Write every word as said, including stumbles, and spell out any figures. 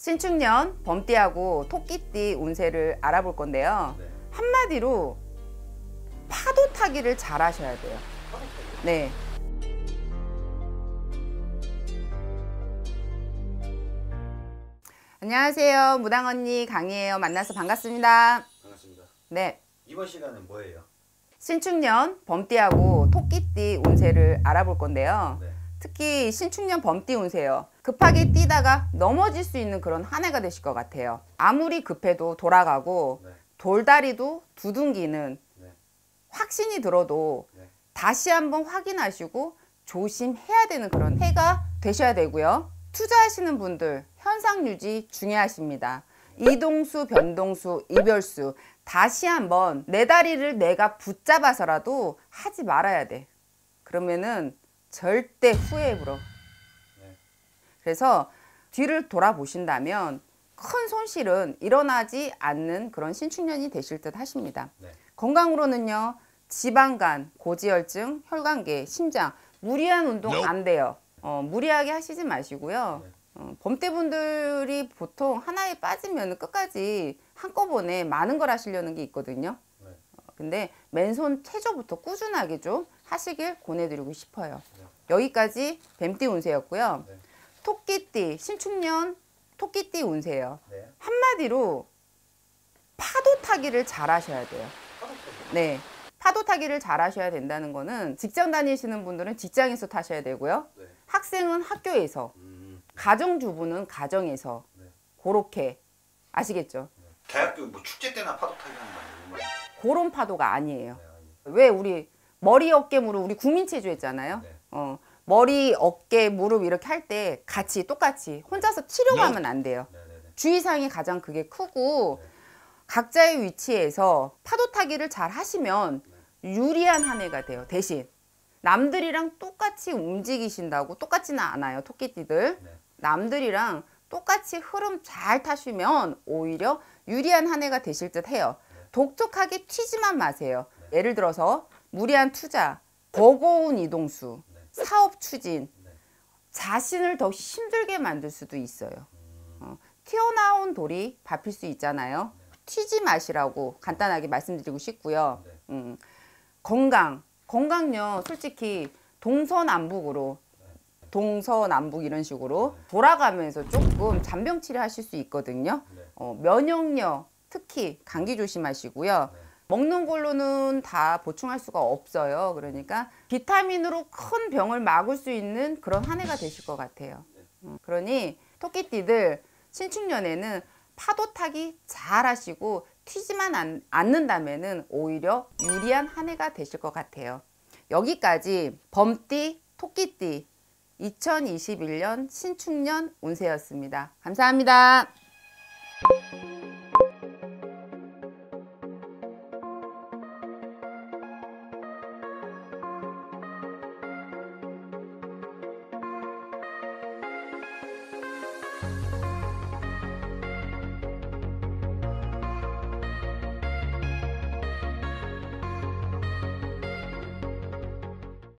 신축년 범띠하고 토끼띠 운세를 알아볼 건데요. 네. 한마디로 파도 타기를 잘 하셔야 돼요. 파도 타기요? 네. 안녕하세요. 무당언니 강희예요. 만나서 반갑습니다. 반갑습니다. 네. 이번 시간은 뭐예요? 신축년 범띠하고 토끼띠 운세를 알아볼 건데요. 네. 특히 신축년 범띠 운세요. 급하게 뛰다가 넘어질 수 있는 그런 한 해가 되실 것 같아요. 아무리 급해도 돌아가고 네. 돌다리도 두둥기는 네. 확신이 들어도 네. 다시 한번 확인하시고 조심해야 되는 그런 해가 되셔야 되고요. 투자하시는 분들 현상 유지 중요하십니다. 이동수, 변동수, 이별수 다시 한번 내 다리를 내가 붙잡아서라도 하지 말아야 돼. 그러면은 절대 후회에 불어. 네. 그래서 뒤를 돌아보신다면 큰 손실은 일어나지 않는 그런 신축년이 되실 듯 하십니다. 네. 건강으로는요. 지방간, 고지혈증, 혈관계, 심장 무리한 운동 안 돼요. 어, 무리하게 하시지 마시고요. 네. 어, 범대분들이 보통 하나에 빠지면 끝까지 한꺼번에 많은 걸 하시려는 게 있거든요. 네. 어, 근데 맨손 체조부터 꾸준하게 좀 하시길 권해드리고 싶어요. 네. 여기까지 뱀띠 운세였고요. 네. 토끼띠, 신축년 토끼띠 운세예요. 네. 한마디로 파도 타기를 잘 하셔야 돼요. 파도 타기요? 네. 파도 타기를 잘 하셔야 된다는 거는 직장 다니시는 분들은 직장에서 타셔야 되고요. 네. 학생은 학교에서, 음. 가정주부는 가정에서 네. 그렇게 아시겠죠? 네. 대학교 뭐 축제 때나 파도 타기 하는 거 아니에요? 그런 파도가 아니에요. 네, 아니. 왜 우리 머리, 어깨, 무릎 우리 국민체조 했잖아요. 네. 어, 머리, 어깨, 무릎 이렇게 할 때 같이 똑같이 혼자서 치료하면 안 돼요. 네, 네, 네. 주의사항이 가장 그게 크고 네. 각자의 위치에서 파도 타기를 잘 하시면 유리한 한 해가 돼요. 대신 남들이랑 똑같이 움직이신다고 똑같지는 않아요. 토끼띠들. 네. 남들이랑 똑같이 흐름 잘 타시면 오히려 유리한 한 해가 되실 듯 해요. 네. 독특하게 튀지만 마세요. 네. 예를 들어서 무리한 투자, 버거운 이동수, 네. 사업 추진, 네. 자신을 더 힘들게 만들 수도 있어요. 음. 어, 튀어나온 돌이 밟힐 수 있잖아요. 네. 튀지 마시라고 간단하게 말씀드리고 싶고요. 네. 음, 건강, 건강요 솔직히 동서남북으로 동서남북 이런 식으로 돌아가면서 조금 잔병치레 하실 수 있거든요. 네. 어, 면역력 특히 감기 조심하시고요. 네. 먹는 걸로는 다 보충할 수가 없어요. 그러니까 비타민으로 큰 병을 막을 수 있는 그런 한 해가 되실 것 같아요. 음, 그러니 토끼띠들 신축년에는 파도 타기 잘 하시고 튀지만 않, 않는다면은 오히려 유리한 한 해가 되실 것 같아요. 여기까지 범띠, 토끼띠 이천이십일 년 신축년 운세였습니다. 감사합니다.